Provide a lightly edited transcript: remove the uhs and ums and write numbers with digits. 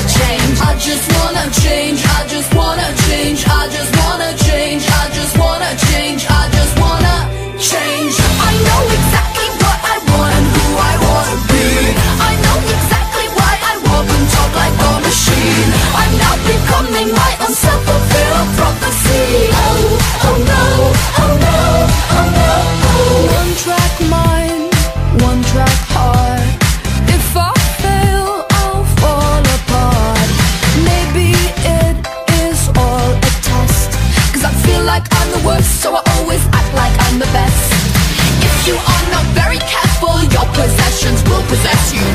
change. I just wanna change. I just wanna change. I just wanna change. I just wanna change. I just wanna change. I know exactly what I want and who I wanna be. I know exactly why I walk and talk like a machine. I'm now becoming my own self-fulfilled prophecy. Oh, oh no, oh no, oh no. One track mind, one track heart. If I fail, I'll fall apart. Maybe it is all a test, 'cause I feel like I'm the worst, so I always act like I'm the best. If you are not very careful, your possessions will possess you.